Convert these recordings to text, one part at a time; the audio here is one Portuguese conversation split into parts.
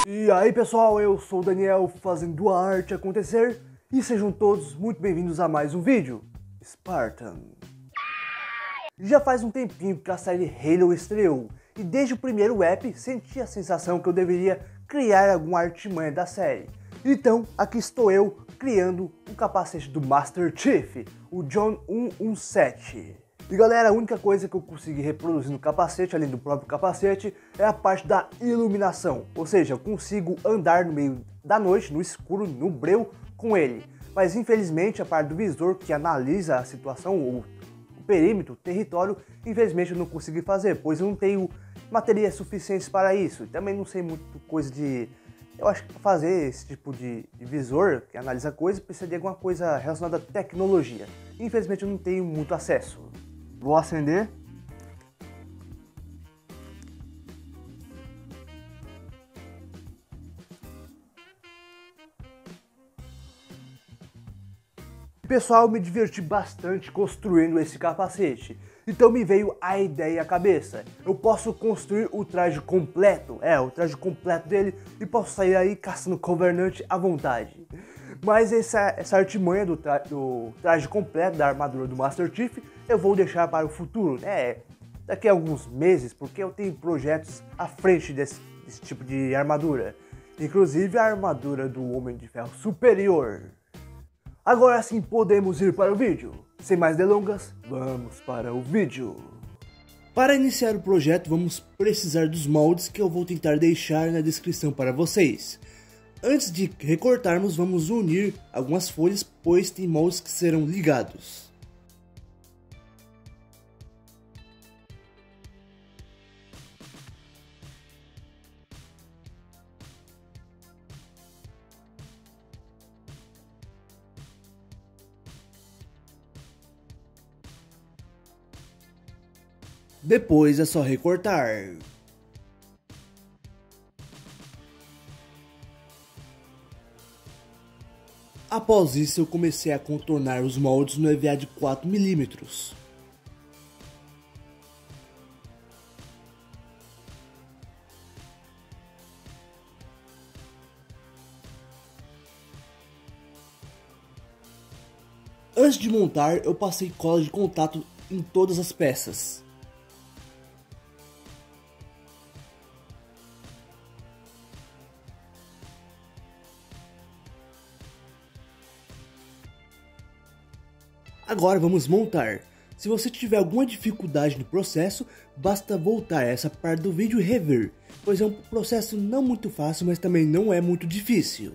E aí pessoal, eu sou o Daniel fazendo a arte acontecer e sejam todos muito bem-vindos a mais um vídeo Spartan. Já faz um tempinho que a série Halo estreou e desde o primeiro app senti a sensação que eu deveria criar alguma artimanha da série. Então aqui estou eu criando um capacete do Master Chief, o John 117. E galera, a única coisa que eu consegui reproduzir no capacete, além do próprio capacete, é a parte da iluminação. Ou seja, eu consigo andar no meio da noite, no escuro, no breu, com ele. Mas infelizmente a parte do visor, que analisa a situação, o perímetro, o território, infelizmente eu não consegui fazer, pois eu não tenho materiais suficientes para isso. E também não sei muito coisa de... Eu acho que para fazer esse tipo de visor, que analisa coisas, precisa de alguma coisa relacionada à tecnologia. Infelizmente eu não tenho muito acesso. Vou acender. Pessoal, me diverti bastante construindo esse capacete. Então me veio a ideia à cabeça. Eu posso construir o traje completo, o traje completo dele, e posso sair aí caçando Covenant à vontade. Mas essa artimanha do traje completo da armadura do Master Chief eu vou deixar para o futuro, né? Daqui a alguns meses, porque eu tenho projetos à frente desse tipo de armadura. Inclusive a armadura do Homem de Ferro Superior. Agora sim podemos ir para o vídeo. Sem mais delongas, vamos para o vídeo. Para iniciar o projeto vamos precisar dos moldes que eu vou tentar deixar na descrição para vocês. Antes de recortarmos, vamos unir algumas folhas, pois tem moldes que serão ligados. Depois é só recortar. Após isso eu comecei a contornar os moldes no EVA de 4 mm. Antes de montar eu passei cola de contato em todas as peças. Agora vamos montar. Se você tiver alguma dificuldade no processo, basta voltar a essa parte do vídeo e rever, pois é um processo não muito fácil, mas também não é muito difícil.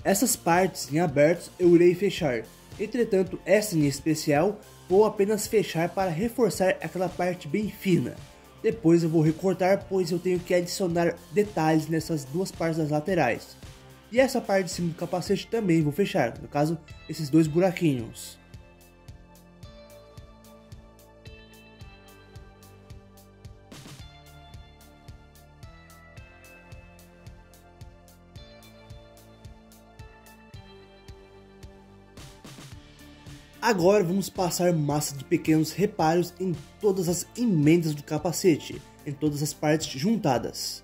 Essas partes em abertos eu irei fechar, entretanto essa em especial vou apenas fechar para reforçar aquela parte bem fina. Depois eu vou recortar, pois eu tenho que adicionar detalhes nessas duas partes das laterais. E essa parte de cima do capacete também vou fechar, no caso esses dois buraquinhos. Agora vamos passar massa de pequenos reparos em todas as emendas do capacete, em todas as partes juntadas.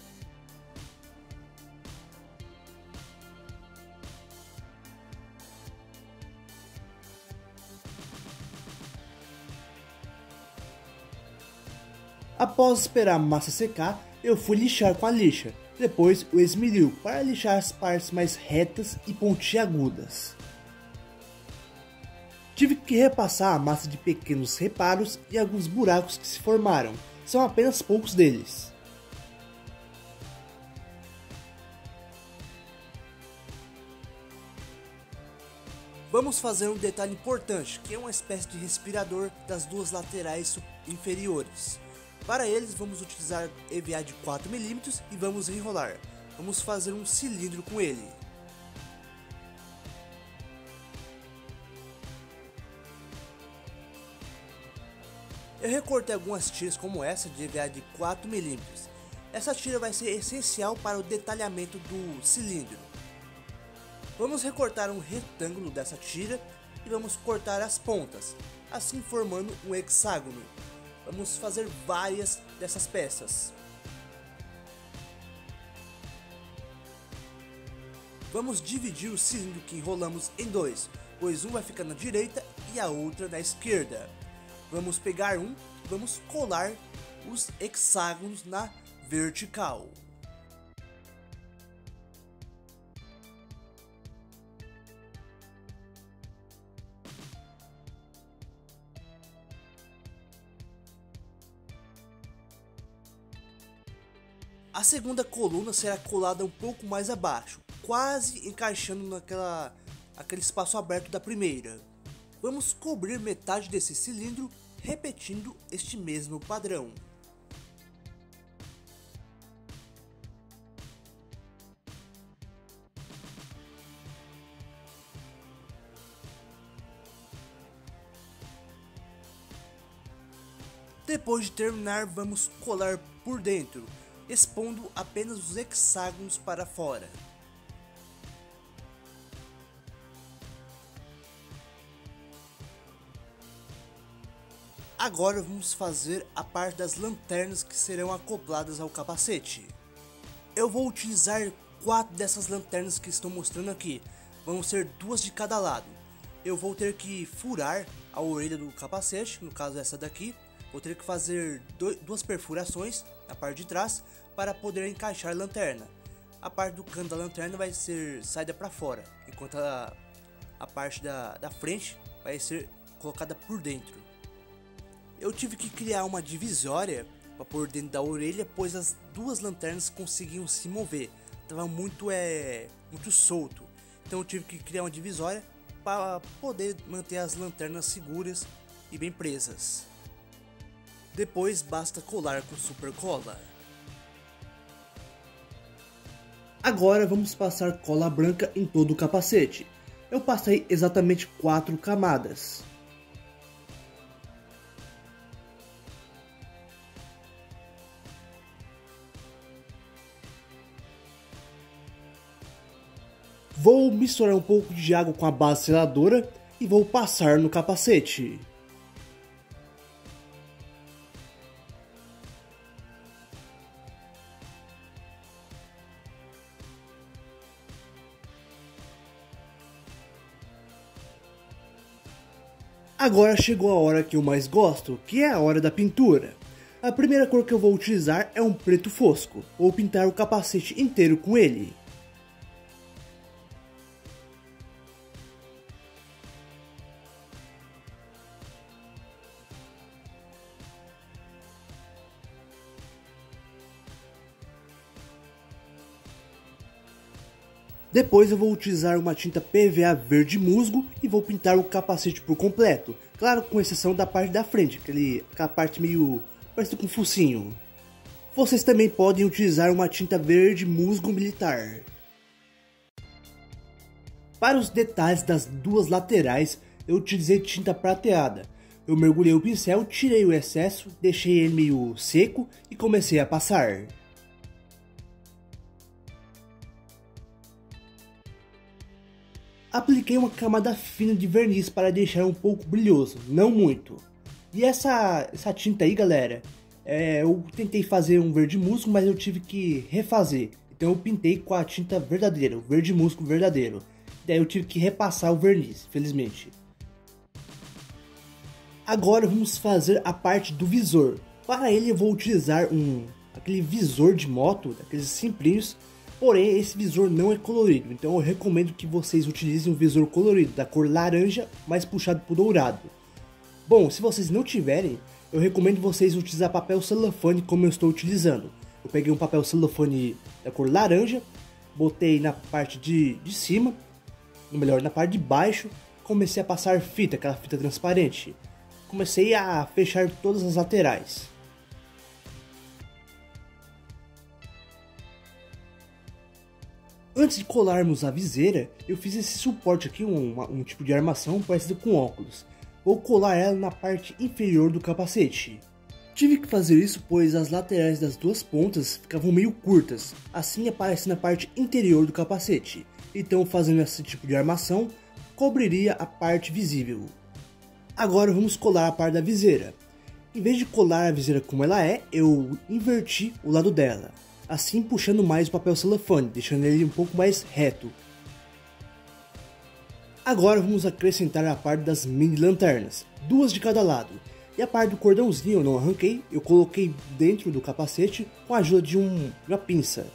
Após esperar a massa secar, eu fui lixar com a lixa, depois o esmeril para lixar as partes mais retas e pontiagudas. Tive que repassar a massa de pequenos reparos e alguns buracos que se formaram, são apenas poucos deles. Vamos fazer um detalhe importante, que é uma espécie de respirador das duas laterais inferiores. Para eles vamos utilizar EVA de 4 mm e vamos enrolar. Vamos fazer um cilindro com ele. Eu recortei algumas tiras como essa de EVA de 4 mm. Essa tira vai ser essencial para o detalhamento do cilindro. Vamos recortar um retângulo dessa tira e vamos cortar as pontas, assim formando um hexágono. Vamos fazer várias dessas peças. Vamos dividir o cilindro que enrolamos em dois, pois um vai ficar na direita e a outra na esquerda. Vamos pegar um e vamos colar os hexágonos na vertical. A segunda coluna será colada um pouco mais abaixo, quase encaixando aquele espaço aberto da primeira. Vamos cobrir metade desse cilindro, repetindo este mesmo padrão. Depois de terminar, vamos colar por dentro, expondo apenas os hexágonos para fora. Agora vamos fazer a parte das lanternas que serão acopladas ao capacete. Eu vou utilizar 4 dessas lanternas que estou mostrando aqui, vão ser 2 de cada lado. Eu vou ter que furar a orelha do capacete, no caso essa daqui. Vou ter que fazer 2 perfurações na parte de trás para poder encaixar a lanterna. A parte do cano da lanterna vai ser saída para fora, enquanto a parte da frente vai ser colocada por dentro. Eu tive que criar uma divisória para pôr dentro da orelha, pois as 2 lanternas conseguiam se mover. Estava muito solto. Então eu tive que criar uma divisória para poder manter as lanternas seguras e bem presas. Depois basta colar com super cola. Agora vamos passar cola branca em todo o capacete. Eu passei exatamente 4 camadas. Vou misturar um pouco de água com a base seladora e vou passar no capacete. Agora chegou a hora que eu mais gosto, que é a hora da pintura. A primeira cor que eu vou utilizar é um preto fosco. Vou pintar o capacete inteiro com ele. Depois eu vou utilizar uma tinta PVA verde musgo e vou pintar o capacete por completo. Claro, com exceção da parte da frente, aquela parte meio parece com focinho. Vocês também podem utilizar uma tinta verde musgo militar. Para os detalhes das duas laterais, eu utilizei tinta prateada. Eu mergulhei o pincel, tirei o excesso, deixei ele meio seco e comecei a passar. Apliquei uma camada fina de verniz para deixar um pouco brilhoso, não muito. E essa tinta aí, galera, eu tentei fazer um verde musgo, mas eu tive que refazer. Então eu pintei com a tinta verdadeira, o verde musgo verdadeiro. Daí eu tive que repassar o verniz, felizmente. Agora vamos fazer a parte do visor. Para ele eu vou utilizar aquele visor de moto, daqueles simplinhos. Porém, esse visor não é colorido, então eu recomendo que vocês utilizem um visor colorido, da cor laranja, mais puxado para o dourado. Bom, se vocês não tiverem, eu recomendo vocês utilizar papel celofane como eu estou utilizando. Eu peguei um papel celofane da cor laranja, botei na parte de cima, ou melhor, na parte de baixo, comecei a passar fita, aquela fita transparente. Comecei a fechar todas as laterais. Antes de colarmos a viseira, eu fiz esse suporte aqui, um tipo de armação parecido com óculos. Vou colar ela na parte inferior do capacete. Tive que fazer isso pois as laterais das duas pontas ficavam meio curtas, assim aparece na parte interior do capacete. Então fazendo esse tipo de armação, cobriria a parte visível. Agora vamos colar a parte da viseira. Em vez de colar a viseira como ela é, eu inverti o lado dela. Assim puxando mais o papel celofane, deixando ele um pouco mais reto. Agora vamos acrescentar a parte das mini lanternas, duas de cada lado. E a parte do cordãozinho eu não arranquei, eu coloquei dentro do capacete com a ajuda de uma pinça.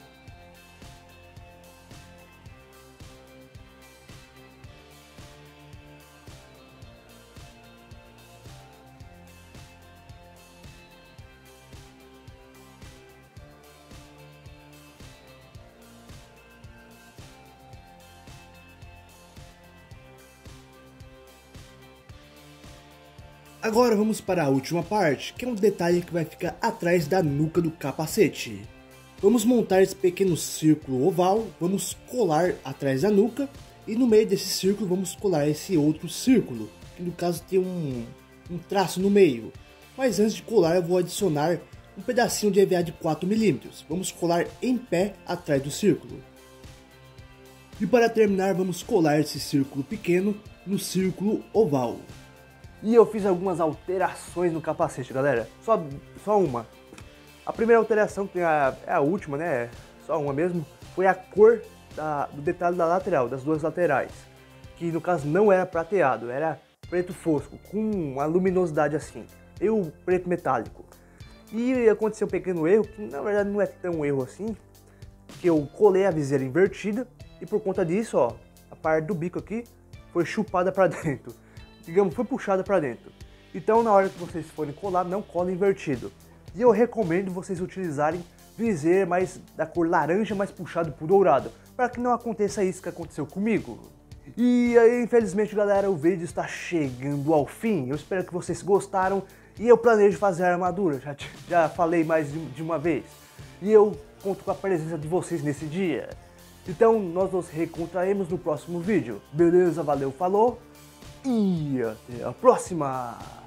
Agora vamos para a última parte, que é um detalhe que vai ficar atrás da nuca do capacete. Vamos montar esse pequeno círculo oval, vamos colar atrás da nuca e no meio desse círculo vamos colar esse outro círculo, que no caso tem um traço no meio. Mas antes de colar eu vou adicionar um pedacinho de EVA de 4 mm, vamos colar em pé atrás do círculo. E para terminar vamos colar esse círculo pequeno no círculo oval. E eu fiz algumas alterações no capacete, galera. Só uma. A primeira alteração, que é a última, né? Só uma mesmo. Foi a cor do detalhe da lateral, das duas laterais. Que no caso não era prateado, era preto fosco, com uma luminosidade assim. E o preto metálico. E aconteceu um pequeno erro, que na verdade não é tão erro assim. Que eu colei a viseira invertida. E por conta disso, ó, a parte do bico aqui foi chupada para dentro. Digamos, foi puxada para dentro. Então na hora que vocês forem colar, não colem invertido. E eu recomendo vocês utilizarem viseira mais da cor laranja, mais puxado para o dourado, para que não aconteça isso que aconteceu comigo. E aí, infelizmente, galera, o vídeo está chegando ao fim. Eu espero que vocês gostaram e eu planejo fazer a armadura, já falei mais de uma vez. E eu conto com a presença de vocês nesse dia. Então nós nos reencontraremos no próximo vídeo. Beleza? Valeu, falou! E até a próxima!